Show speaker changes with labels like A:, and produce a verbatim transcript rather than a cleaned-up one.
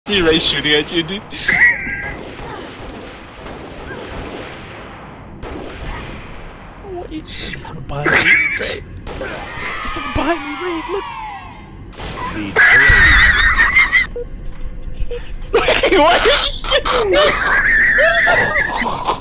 A: See Ray shooting at you, dude.
B: Wait, there's someone behind me, Ray. There's someone behind me, Ray, look.
A: Wait, what?